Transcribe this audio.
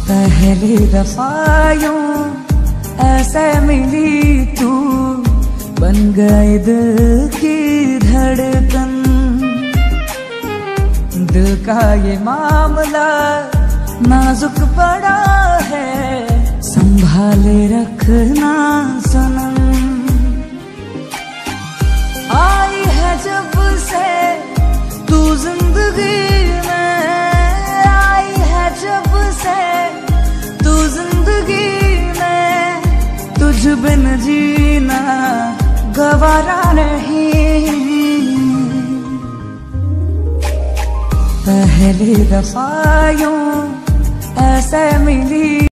पहली दफा यूं ऐसे मिली तू, बन गई दिल की धड़कन। दिल का ये मामला नाजुक पड़ा है, संभाले रखना सनम। आई है जब से तू जिंदगी में, आई है जब से तू जिंदगी में, तुझ बिन जीना गवारा नहीं। पहली दफा यूं ऐसे मिली